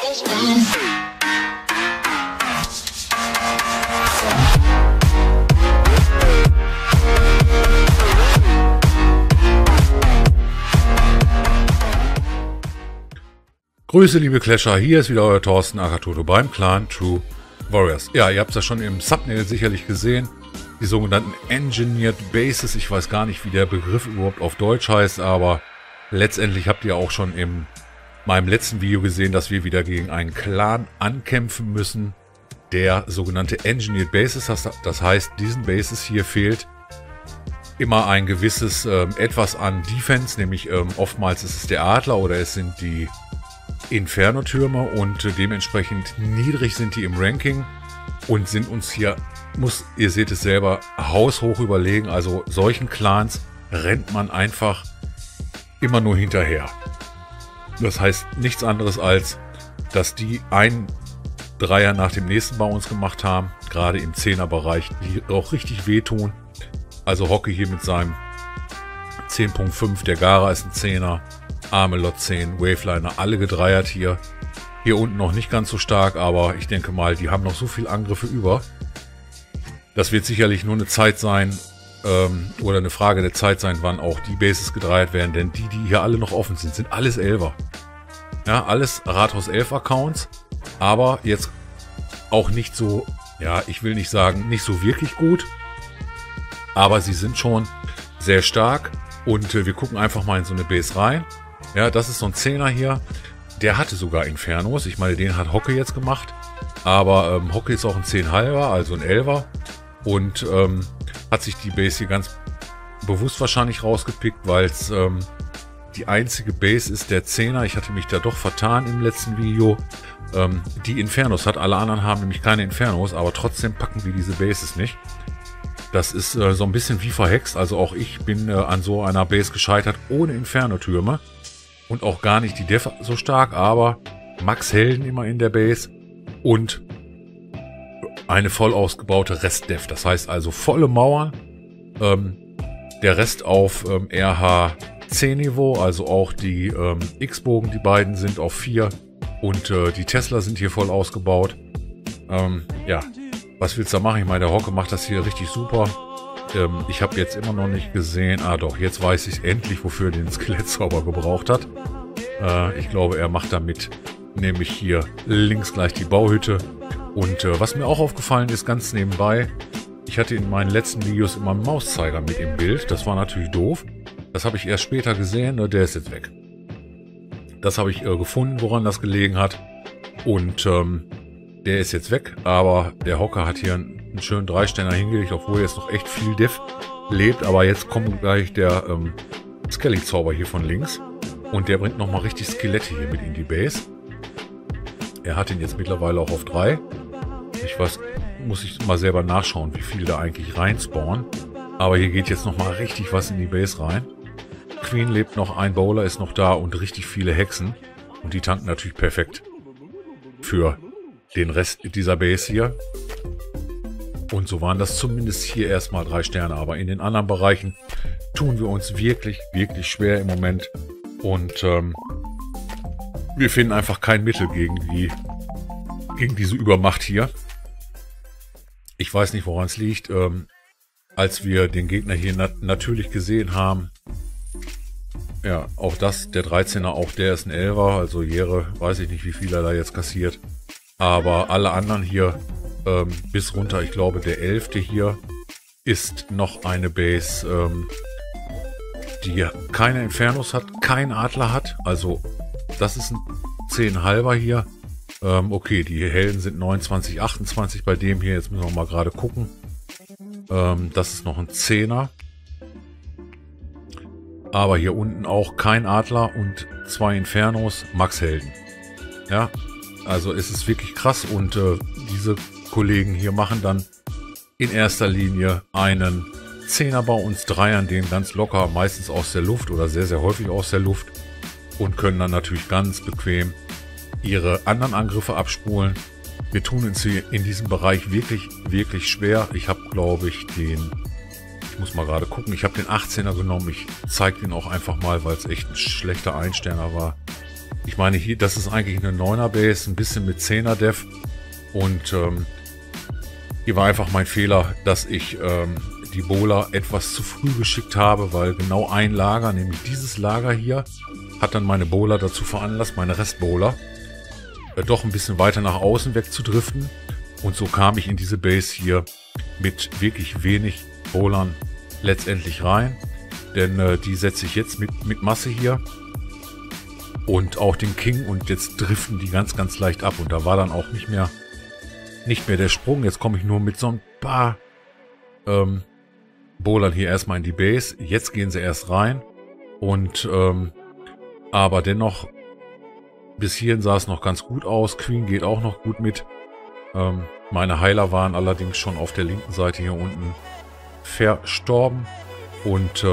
Grüße, liebe Clasher, hier ist wieder euer Thorsten Akatoto beim Clan True Warriors. Ja, ihr habt es ja schon im Thumbnail sicherlich gesehen, die sogenannten Engineered Bases. Ich weiß gar nicht, wie der Begriff überhaupt auf Deutsch heißt, aber letztendlich habt ihr auch schon in meinem letzten Video gesehen, dass wir wieder gegen einen Clan ankämpfen müssen, der sogenannte Engineered Bases hat. Das heißt, diesen Bases hier fehlt immer ein gewisses etwas an Defense, nämlich oftmals ist es der Adler oder es sind die Inferno-Türme und dementsprechend niedrig sind die im Ranking und sind uns hier, ihr seht es selber, haushoch überlegen. Also solchen Clans rennt man einfach immer nur hinterher. Das heißt nichts anderes als, dass die einen Dreier nach dem nächsten bei uns gemacht haben, gerade im 10er-Bereich, die auch richtig wehtun. Also Hocke hier mit seinem 10.5, der Gara ist ein 10er. Armelot 10, Waveliner, alle gedreiert hier. Hier unten noch nicht ganz so stark, aber ich denke mal, die haben noch so viel Angriffe über. Das wird sicherlich nur eine Zeit sein, oder eine Frage der Zeit sein, wann auch die Bases gedreiert werden, denn die hier alle noch offen sind, sind alles 11er. Ja, alles Rathaus 11 Accounts, aber jetzt auch nicht so, ja, ich will nicht sagen, nicht so wirklich gut, aber sie sind schon sehr stark und wir gucken einfach mal in so eine Base rein. Ja, das ist so ein 10er hier. Der hatte sogar Infernos. Ich meine, den hat Hocke jetzt gemacht. Aber Hocke ist auch ein 10,5er, also ein 11er. Und hat sich die Base hier ganz bewusst wahrscheinlich rausgepickt, weil es die einzige Base ist, der 10er. Ich hatte mich da doch vertan im letzten Video. Die Infernos hat. Alle anderen haben nämlich keine Infernos, aber trotzdem packen wir diese Bases nicht. Das ist so ein bisschen wie verhext. Also auch ich bin an so einer Base gescheitert ohne Inferno-Türme. Und auch gar nicht die Def so stark, aber Max Helden immer in der Base und eine voll ausgebaute Rest-Def. Das heißt also volle Mauern. Der Rest auf RH10-Niveau, also auch die X-Bogen, die beiden sind auf 4 und die Tesla sind hier voll ausgebaut. Ja, was willst du da machen? Ich meine, der Hocke macht das hier richtig super. Ich habe jetzt immer noch nicht gesehen, doch, jetzt weiß ich endlich, wofür er den Skelettzauber gebraucht hat. Ich glaube, er macht damit nämlich hier links gleich die Bauhütte. Und was mir auch aufgefallen ist, ganz nebenbei, ich hatte in meinen letzten Videos immer einen Mauszeiger mit im Bild. Das war natürlich doof. Das habe ich erst später gesehen, der ist jetzt weg. Das habe ich gefunden, woran das gelegen hat. Und der ist jetzt weg, aber der Hocke hat hier einen schönen 3-Sterner hingelegt, obwohl jetzt noch echt viel Def lebt. Aber jetzt kommt gleich der Skelly-Zauber hier von links. Und der bringt nochmal richtig Skelette hier mit in die Base. Er hat ihn jetzt mittlerweile auch auf 3. Ich weiß, muss ich mal selber nachschauen, wie viel da eigentlich reinspawnen. Aber hier geht jetzt nochmal richtig was in die Base rein. Queen lebt noch, ein Bowler ist noch da und richtig viele Hexen. Und die tanken natürlich perfekt für den Rest dieser Base hier. Und so waren das zumindest hier erstmal 3 Sterne. Aber in den anderen Bereichen tun wir uns wirklich, wirklich schwer im Moment. Und wir finden einfach kein Mittel gegen diese Übermacht hier. Ich weiß nicht, woran es liegt. Als wir den Gegner hier natürlich gesehen haben, ja, auch das, der 13er, auch der ist ein 11er. Also Jere, weiß ich nicht, wie viel er da jetzt kassiert. Aber alle anderen hier bis runter, ich glaube, der 11. hier ist noch eine Base, die keine Infernos hat, kein Adler hat. Also das ist ein 10,5er hier. Okay, die Helden sind 29, 28 bei dem hier. Jetzt müssen wir mal gerade gucken. Das ist noch ein 10er. Aber hier unten auch kein Adler und 2 Infernos, Max Helden. Ja, also es ist wirklich krass. Und diese Kollegen hier machen dann in erster Linie einen 10er bei uns, Dreiern, den ganz locker, meistens aus der Luft oder sehr, sehr häufig aus der Luft und können dann natürlich ganz bequem ihre anderen Angriffe abspulen. Wir tun uns hier in diesem Bereich wirklich, wirklich schwer. Ich habe, glaube ich, ich muss mal gerade gucken, ich habe den 18er genommen. Ich zeige den auch einfach mal, weil es echt ein schlechter Einsterner war. Ich meine, hier, das ist eigentlich eine 9er Base, ein bisschen mit 10er Def. Und hier war einfach mein Fehler, dass ich die Bowler etwas zu früh geschickt habe, weil genau ein Lager, nämlich dieses Lager hier, hat dann meine Bowler dazu veranlasst, meine Restbowler, doch ein bisschen weiter nach außen wegzudriften. Und so kam ich in diese Base hier mit wirklich wenig Bowlern letztendlich rein. Denn die setze ich jetzt mit Masse hier. Und auch den King. Und jetzt driften die ganz, ganz leicht ab. Und da war dann auch nicht mehr der Sprung. Jetzt komme ich nur mit so ein paar Bowlern hier erstmal in die Base. Jetzt gehen sie erst rein. Und aber dennoch, bis hierhin sah es noch ganz gut aus. Queen geht auch noch gut mit. Meine Heiler waren allerdings schon auf der linken Seite hier unten verstorben. Und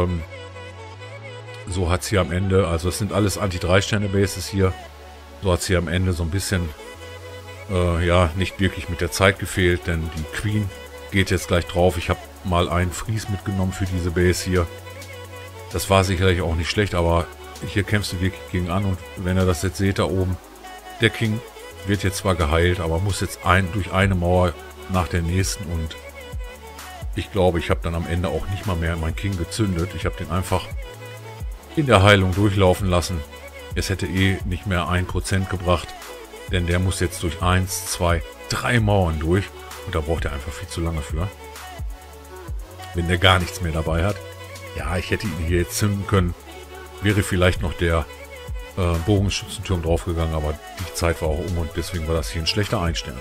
so hat es hier am Ende, also es sind alles Anti-3-Sterne-Bases hier, so hat es hier am Ende so ein bisschen, ja, nicht wirklich mit der Zeit gefehlt, denn die Queen geht jetzt gleich drauf. Ich habe mal einen Fries mitgenommen für diese Base hier. Das war sicherlich auch nicht schlecht, aber hier kämpfst du wirklich gegen an. Und wenn ihr das jetzt seht da oben, der King wird jetzt zwar geheilt, aber muss jetzt durch eine Mauer nach der nächsten. Und ich glaube, ich habe dann am Ende auch nicht mal mehr meinen King gezündet. Ich habe den einfach in der Heilung durchlaufen lassen. Es hätte eh nicht mehr 1% gebracht, denn der muss jetzt durch 1, 2, 3 Mauern durch. Und da braucht er einfach viel zu lange für. Wenn der gar nichts mehr dabei hat. Ja, ich hätte ihn hier jetzt zünden können. Wäre vielleicht noch der Bogenschützenturm draufgegangen, aber die Zeit war auch um und deswegen war das hier ein schlechter Einstern.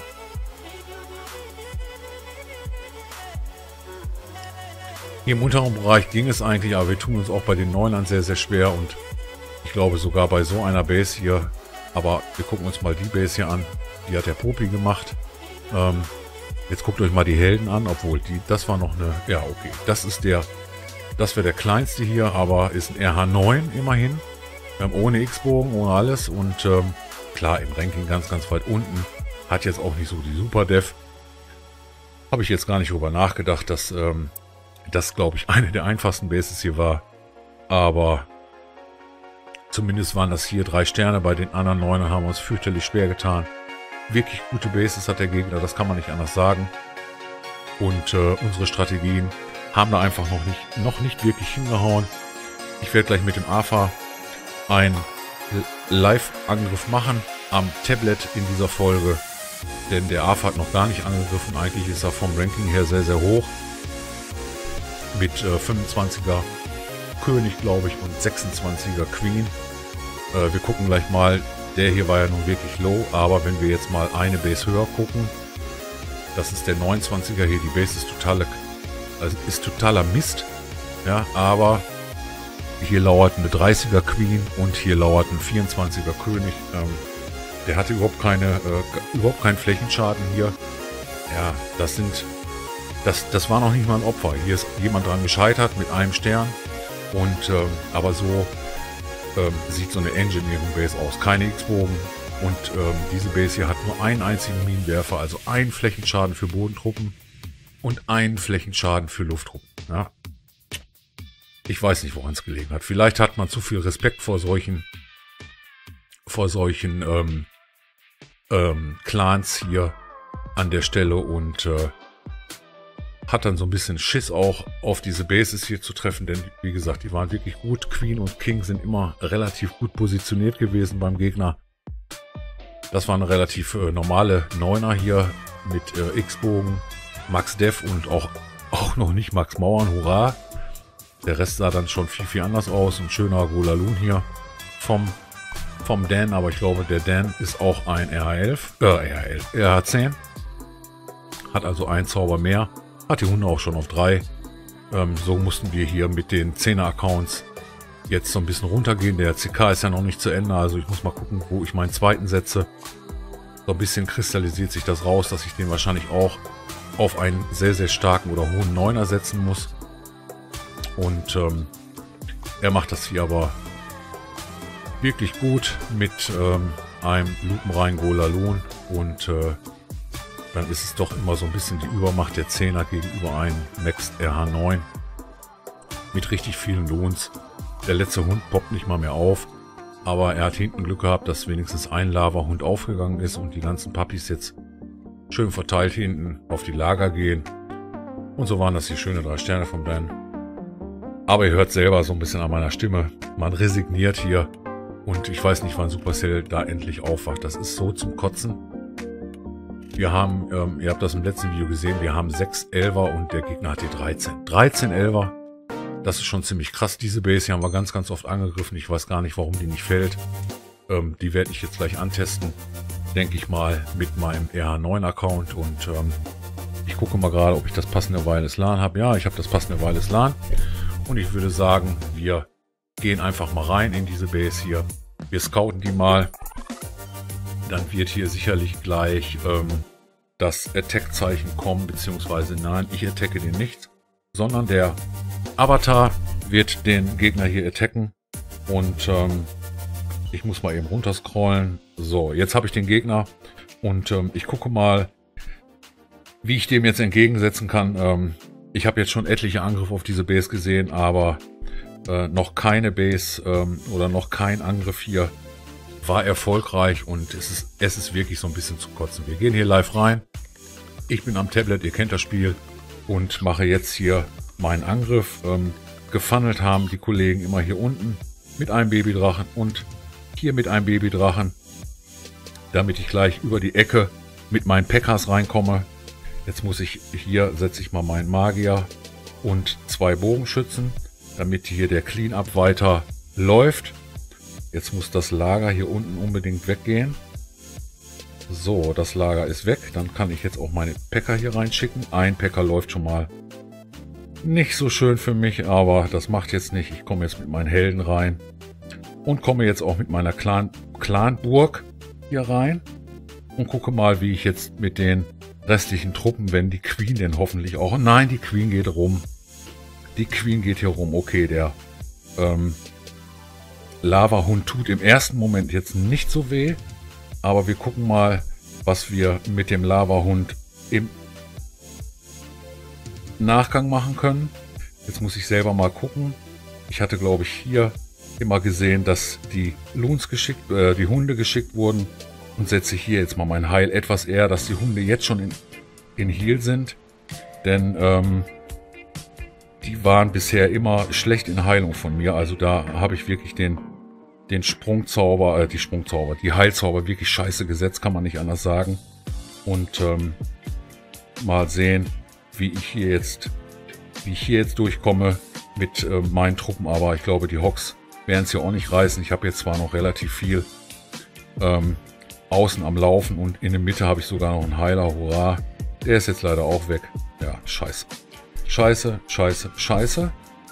Hier im unteren Bereich ging es eigentlich, aber wir tun uns auch bei den 9ern sehr, sehr schwer und ich glaube sogar bei so einer Base hier. Aber wir gucken uns mal die Base hier an. Die hat der Popi gemacht. Jetzt guckt euch mal die Helden an, obwohl das war noch eine, ja okay, das wäre der kleinste hier, aber ist ein RH9 immerhin. Ohne X-Bogen, ohne alles und klar im Ranking ganz, ganz weit unten. Hat jetzt auch nicht so die Super-Def. Habe ich jetzt gar nicht drüber nachgedacht, dass das, glaube ich, eine der einfachsten Bases hier war. Aber zumindest waren das hier 3 Sterne. Bei den anderen 9 haben wir uns fürchterlich schwer getan. Wirklich gute Bases hat der Gegner, das kann man nicht anders sagen. Und unsere Strategien haben da einfach noch nicht wirklich hingehauen. Ich werde gleich mit dem AFA einen Live-Angriff machen am Tablet in dieser Folge. Denn der AFA hat noch gar nicht angegriffen. Eigentlich ist er vom Ranking her sehr, sehr hoch. Mit 25er König, glaube ich, und 26er Queen. Wir gucken gleich mal. Der hier war ja nun wirklich low. Aber wenn wir jetzt mal eine Base höher gucken. Das ist der 29er hier. Die Base ist totaler Mist. Ja, aber hier lauert eine 30er Queen und hier lauert ein 24er König. Der hatte überhaupt keinen Flächenschaden hier. Ja, das war noch nicht mal ein Opfer. Hier ist jemand dran gescheitert mit einem Stern. Und aber so sieht so eine Engineering Base aus. Keine X-Bogen. Und diese Base hier hat nur einen einzigen Minenwerfer, also einen Flächenschaden für Bodentruppen und einen Flächenschaden für Lufttruppen. Ja. Ich weiß nicht, woran es gelegen hat. Vielleicht hat man zu viel Respekt vor solchen Clans hier an der Stelle und hat dann so ein bisschen Schiss auch auf diese Bases hier zu treffen, denn wie gesagt, die waren wirklich gut. Queen und King sind immer relativ gut positioniert gewesen beim Gegner. Das war eine relativ normale 9er hier mit X-Bogen, Max Def und auch noch nicht Max Mauern, hurra! Der Rest sah dann schon viel, viel anders aus. Ein schöner Golalun hier vom Dan, aber ich glaube, der Dan ist auch ein RH10. Hat also einen Zauber mehr. Hat die Hunde auch schon auf 3. So mussten wir hier mit den 10er-Accounts jetzt so ein bisschen runtergehen. Der CK ist ja noch nicht zu Ende, also ich muss mal gucken, wo ich meinen zweiten setze. So ein bisschen kristallisiert sich das raus, dass ich den wahrscheinlich auch auf einen sehr, sehr starken oder hohen 9er setzen muss. Und er macht das hier aber wirklich gut mit einem lupenreinen Golalun. Und dann ist es doch immer so ein bisschen die Übermacht der 10er gegenüber einem Max RH9. Mit richtig vielen Lohns. Der letzte Hund poppt nicht mal mehr auf. Aber er hat hinten Glück gehabt, dass wenigstens ein Lavahund aufgegangen ist und die ganzen Puppies jetzt schön verteilt hinten auf die Lager gehen. Und so waren das die schönen 3 Sterne von Ben. Aber ihr hört selber so ein bisschen an meiner Stimme. Man resigniert hier. Und ich weiß nicht, wann Supercell da endlich aufwacht. Das ist so zum Kotzen. Wir haben, ihr habt das im letzten Video gesehen, wir haben 6 Elfer und der Gegner hat hier 13. 13 Elfer. Das ist schon ziemlich krass. Diese Base hier haben wir ganz, ganz oft angegriffen. Ich weiß gar nicht, warum die nicht fällt. Die werde ich jetzt gleich antesten. Denke ich mal mit meinem RH9-Account. Und ich gucke mal gerade, ob ich das passende Wireless LAN habe. Ja, ich habe das passende Wireless LAN. Und ich würde sagen, wir gehen einfach mal rein in diese Base hier. Wir scouten die mal. Dann wird hier sicherlich gleich das Attack-Zeichen kommen, beziehungsweise nein, ich attacke den nicht, sondern der Avatar wird den Gegner hier attacken. Und ich muss mal eben runterscrollen. So, jetzt habe ich den Gegner und ich gucke mal, wie ich dem jetzt entgegensetzen kann. Ich habe jetzt schon etliche Angriffe auf diese Base gesehen, aber noch keine Base oder noch kein Angriff hier war erfolgreich und es ist wirklich so ein bisschen zu kotzen. Wir gehen hier live rein. Ich bin am Tablet, ihr kennt das Spiel und mache jetzt hier meinen Angriff. Gefunnelt haben die Kollegen immer hier unten mit einem Babydrachen und hier mit einem Babydrachen, damit ich gleich über die Ecke mit meinen Pekkas reinkomme. Jetzt muss ich hier, setze ich mal meinen Magier und 2 Bogenschützen, damit hier der Cleanup weiter läuft. Jetzt muss das Lager hier unten unbedingt weggehen. So, das Lager ist weg. Dann kann ich jetzt auch meine Pekka hier reinschicken. Ein Pekka läuft schon mal nicht so schön für mich, aber das macht jetzt nicht. Ich komme jetzt mit meinen Helden rein und komme jetzt auch mit meiner Clanburg hier rein und gucke mal, wie ich jetzt mit den restlichen Truppen, wenn die Queen denn hoffentlich auch... Nein, die Queen geht rum. Die Queen geht hier rum. Okay, der Lavahund tut im ersten Moment jetzt nicht so weh. Aber wir gucken mal, was wir mit dem Lavahund im Nachgang machen können. Jetzt muss ich selber mal gucken. Ich hatte, glaube ich, hier immer gesehen, dass die Loons die Hunde geschickt wurden. Und setze hier jetzt mal mein Heil etwas eher, dass die Hunde jetzt schon in Heal sind. Denn die waren bisher immer schlecht in Heilung von mir. Also da habe ich wirklich den Sprungzauber, die Heilzauber wirklich scheiße gesetzt, kann man nicht anders sagen. Und mal sehen, wie ich hier jetzt durchkomme mit meinen Truppen. Aber ich glaube, die Hogs werden es hier auch nicht reißen. Ich habe jetzt zwar noch relativ viel außen am Laufen und in der Mitte habe ich sogar noch einen Heiler. Hurra! Der ist jetzt leider auch weg. Ja, scheiße. Scheiße, scheiße, scheiße.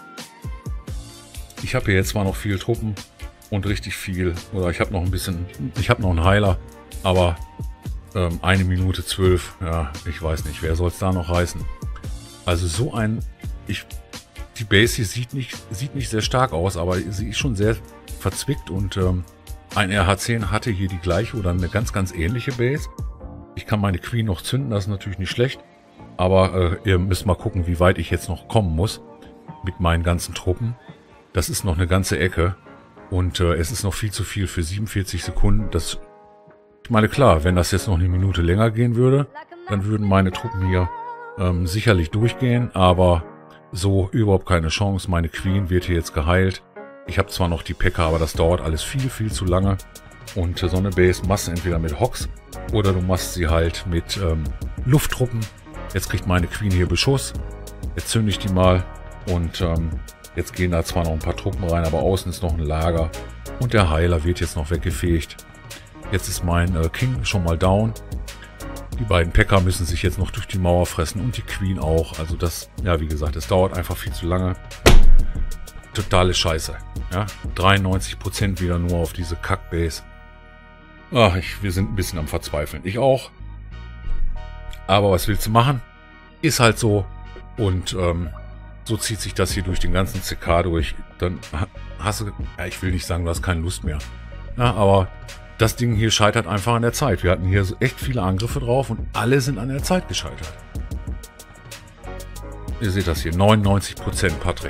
Ich habe hier jetzt zwar noch viel Truppen und richtig viel, oder ich habe noch ein bisschen, ich habe noch einen Heiler, aber 1 Minute 12, ja, ich weiß nicht, wer soll es da noch reißen. Also so die Base hier sieht nicht sehr stark aus, aber sie ist schon sehr verzwickt und ein RH10 hatte hier die gleiche oder eine ganz, ganz ähnliche Base. Ich kann meine Queen noch zünden, das ist natürlich nicht schlecht. Aber ihr müsst mal gucken, wie weit ich jetzt noch kommen muss mit meinen ganzen Truppen. Das ist noch eine ganze Ecke. Und es ist noch viel zu viel für 47 Sekunden. Ich meine, klar, wenn das jetzt noch eine Minute länger gehen würde, dann würden meine Truppen hier sicherlich durchgehen. Aber so überhaupt keine Chance. Meine Queen wird hier jetzt geheilt. Ich habe zwar noch die Pekka, aber das dauert alles viel, viel zu lange. Und so eine Base machst du entweder mit Hogs oder du machst sie halt mit Lufttruppen. Jetzt kriegt meine Queen hier Beschuss. Jetzt zünde ich die mal. Und jetzt gehen da zwar noch ein paar Truppen rein, aber außen ist noch ein Lager. Und der Heiler wird jetzt noch weggefegt. Jetzt ist mein King schon mal down. Die beiden Pekka müssen sich jetzt noch durch die Mauer fressen und die Queen auch. Also das, ja wie gesagt, es dauert einfach viel zu lange. Totale Scheiße. Ja, 93% wieder nur auf diese Kackbase. Ach, wir sind ein bisschen am Verzweifeln. Ich auch. Aber was willst du machen? Ist halt so. Und so zieht sich das hier durch den ganzen CK durch. Dann hast du, ja, ich will nicht sagen, du hast keine Lust mehr. Ja, aber das Ding hier scheitert einfach an der Zeit. Wir hatten hier so echt viele Angriffe drauf und alle sind an der Zeit gescheitert. Ihr seht das hier, 99% Patrick.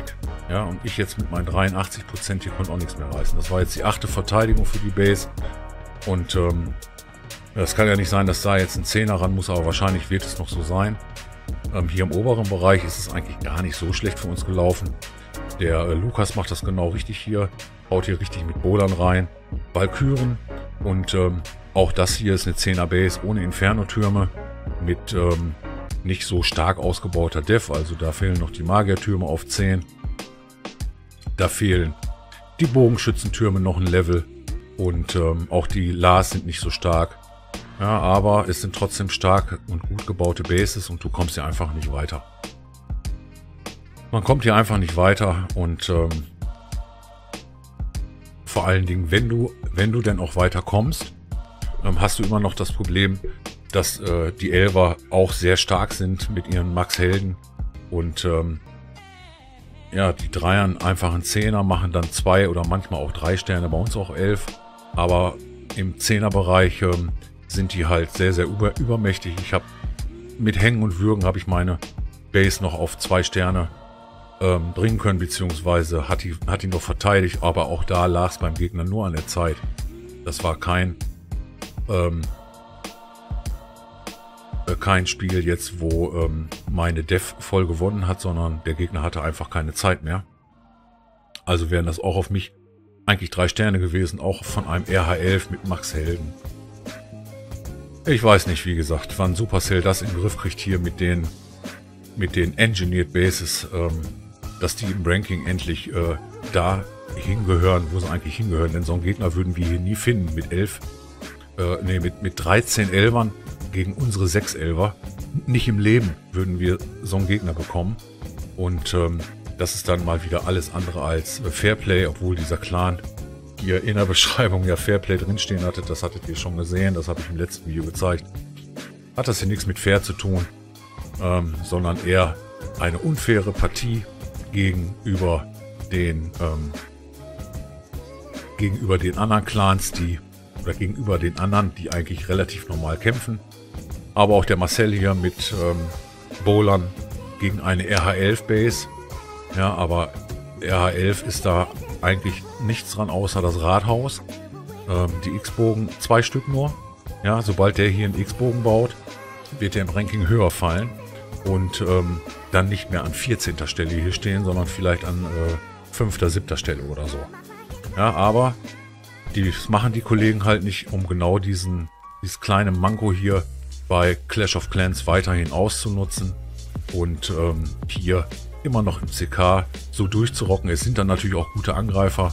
Ja, und ich jetzt mit meinen 83% hier konnte auch nichts mehr reißen. Das war jetzt die 8. Verteidigung für die Base. Und es kann ja nicht sein, dass da jetzt ein 10er ran muss, aber wahrscheinlich wird es noch so sein. Hier im oberen Bereich ist es eigentlich gar nicht so schlecht für uns gelaufen. Der Lukas macht das genau richtig hier. Haut hier richtig mit Bowlern rein. Valkyren. Und auch das hier ist eine 10er Base ohne Inferno-Türme. Mit nicht so stark ausgebauter Def. Also da fehlen noch die Magiertürme auf 10. Da fehlen die Bogenschützentürme noch ein Level. Und auch die Lars sind nicht so stark. Ja, aber es sind trotzdem stark und gut gebaute Bases und du kommst hier einfach nicht weiter. Man kommt hier einfach nicht weiter und vor allen Dingen, wenn du denn auch weiter kommst, hast du immer noch das Problem, dass die Elfer auch sehr stark sind mit ihren Max-Helden und ja, die Dreiern einfach einen 10er machen dann 2 oder manchmal auch 3 Sterne, bei uns auch 11, aber im 10er-Bereich sind die halt sehr, sehr übermächtig. Ich habe mit Hängen und Würgen habe ich meine Base noch auf 2 Sterne bringen können, beziehungsweise hat ihn noch verteidigt, aber auch da lag es beim Gegner nur an der Zeit. Das war kein Spiel jetzt, wo meine Def voll gewonnen hat, sondern der Gegner hatte einfach keine Zeit mehr. Also wären das auch auf mich eigentlich 3 Sterne gewesen, auch von einem RH11 mit Max Helden. Ich weiß nicht, wie gesagt, wann Supercell das in den Griff kriegt hier mit den Engineered Bases, dass die im Ranking endlich da hingehören, wo sie eigentlich hingehören. Denn so einen Gegner würden wir hier nie finden mit 13 Elfern gegen unsere 6 Elfer. Nicht im Leben würden wir so einen Gegner bekommen. Und das ist dann mal wieder alles andere als Fairplay, obwohl dieser Clan hier in der Beschreibung ja Fairplay drinstehen hatte. Das hattet ihr schon gesehen, das habe ich im letzten Video gezeigt. Hat das hier nichts mit Fair zu tun, sondern eher eine unfaire Partie gegenüber den anderen Clans, gegenüber den anderen, die eigentlich relativ normal kämpfen. Aber auch der Marcel hier mit Bowlern gegen eine RH11 Base. Ja, aber RH11 ist da eigentlich nichts dran, außer das Rathaus. Die X-Bogen 2 Stück nur. Ja, sobald der hier einen X-Bogen baut, wird der im Ranking höher fallen. Und dann nicht mehr an 14. Stelle hier stehen, sondern vielleicht an 5., 7. Stelle oder so. Ja, aber das machen die Kollegen halt nicht, um genau dieses kleine Manko hier bei Clash of Clans weiterhin auszunutzen. Und hier immer noch im CK so durchzurocken. Es sind dann natürlich auch gute Angreifer,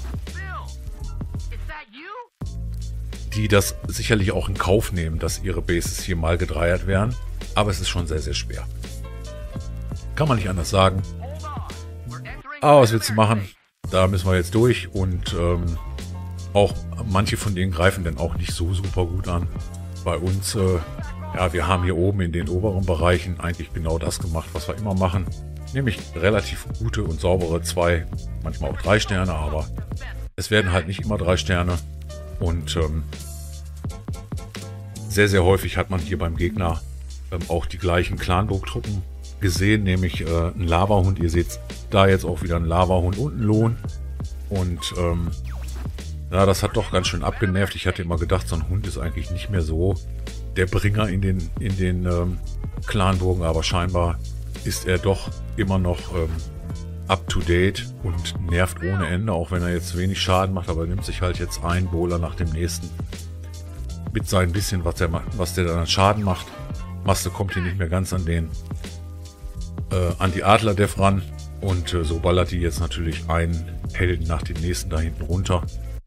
die das sicherlich auch in Kauf nehmen, dass ihre Bases hier mal gedreiert werden. Aber es ist schon sehr, sehr schwer. Kann man nicht anders sagen. Aber was willst du machen? Da müssen wir jetzt durch. Und auch manche von denen greifen dann auch nicht so super gut an. Bei uns, ja, wir haben hier oben in den oberen Bereichen eigentlich genau das gemacht, was wir immer machen. Nämlich relativ gute und saubere 2, manchmal auch 3 Sterne, aber es werden halt nicht immer 3 Sterne. Und sehr, sehr häufig hat man hier beim Gegner auch die gleichen Clanburg-Truppen gesehen, nämlich ein Lavahund. Ihr seht da jetzt auch wieder ein Lavahund und ein Lohn. Und ja, das hat doch ganz schön abgenervt. Ich hatte immer gedacht, so ein Hund ist eigentlich nicht mehr so der Bringer in den Clanburgen, aber scheinbar ist er doch immer noch up to date und nervt ohne Ende, auch wenn er jetzt wenig Schaden macht, aber er nimmt sich halt jetzt einen Bowler nach dem nächsten mit seinem bisschen, was der dann an Schaden macht. Maste kommt hier nicht mehr ganz an die Adler-Def ran und so ballert die jetzt natürlich einen Helden nach dem nächsten da hinten runter.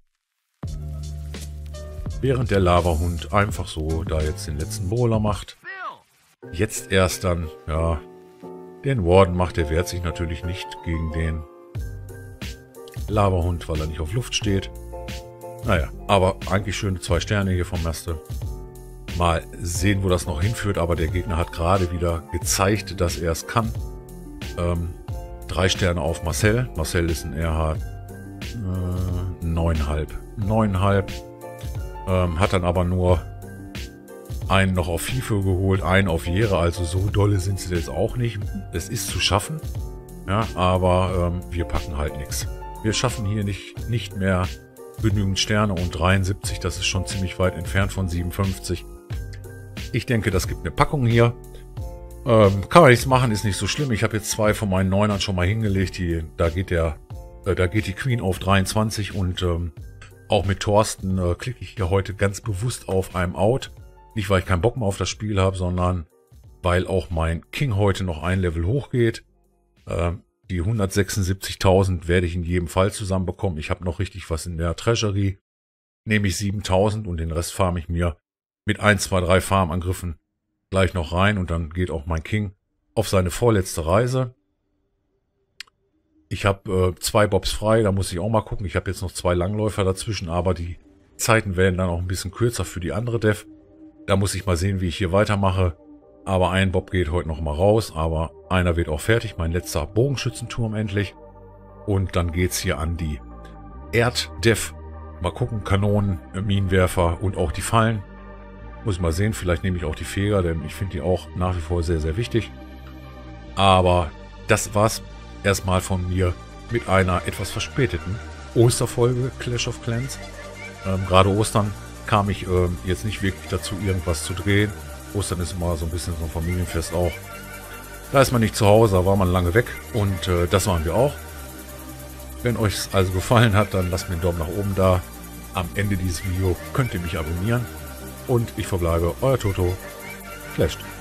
Während der Lavahund einfach so da jetzt den letzten Bowler macht. Jetzt erst dann, ja, den Warden macht, der wehrt sich natürlich nicht gegen den Lavahund, weil er nicht auf Luft steht. Naja, aber eigentlich schöne 2 Sterne hier vom Maste. Mal sehen, wo das noch hinführt, aber der Gegner hat gerade wieder gezeigt, dass er es kann. 3 Sterne auf Marcel. Marcel ist ein RH 9,5. 9,5. Hat dann aber nur einen noch auf FIFA geholt, einen auf Jere, also so dolle sind sie jetzt auch nicht. Es ist zu schaffen, Ja, aber wir packen halt nichts. Wir schaffen hier nicht mehr genügend Sterne und 73, das ist schon ziemlich weit entfernt von 57. Ich denke, das gibt eine Packung hier. Kann man nichts machen, ist nicht so schlimm. Ich habe jetzt 2 von meinen 9ern schon mal hingelegt. Da geht die Queen auf 23 und auch mit Thorsten klicke ich hier heute ganz bewusst auf I'm Out. Nicht, weil ich keinen Bock mehr auf das Spiel habe, sondern weil auch mein King heute noch ein Level hochgeht. Die 176.000 werde ich in jedem Fall zusammenbekommen. Ich habe noch richtig was in der Treasury. Nehme ich 7.000 und den Rest farme ich mir mit 1, 2, 3 Farmangriffen gleich noch rein. Und dann geht auch mein King auf seine vorletzte Reise. Ich habe 2 Bobs frei, da muss ich auch mal gucken. Ich habe jetzt noch 2 Langläufer dazwischen, aber die Zeiten werden dann auch ein bisschen kürzer für die andere Dev. Da muss ich mal sehen, wie ich hier weitermache. Aber ein Bob geht heute noch mal raus, aber einer wird auch fertig. Mein letzter Bogenschützenturm endlich. Und dann geht's hier an die Erddev. Mal gucken, Kanonen, Minenwerfer und auch die Fallen. Muss ich mal sehen, vielleicht nehme ich auch die Feger, denn ich finde die auch nach wie vor sehr, sehr wichtig. Aber das war's erstmal von mir mit einer etwas verspäteten Osterfolge Clash of Clans. Gerade Ostern kam ich jetzt nicht wirklich dazu, irgendwas zu drehen. Ostern ist immer so ein bisschen so ein Familienfest auch. Da ist man nicht zu Hause, da war man lange weg und das waren wir auch. Wenn euch es also gefallen hat, dann lasst mir einen Daumen nach oben da. Am Ende dieses Videos könnt ihr mich abonnieren und ich verbleibe, euer Toto, Flashed.